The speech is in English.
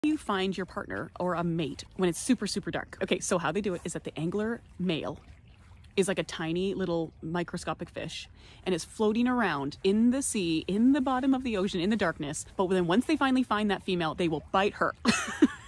you find your partner or a mate when it's super, super dark? Okay, so how they do it is that the angler male is like a tiny little microscopic fish and is floating around in the sea, in the bottom of the ocean, in the darkness. But then once they finally find that female, they will bite her.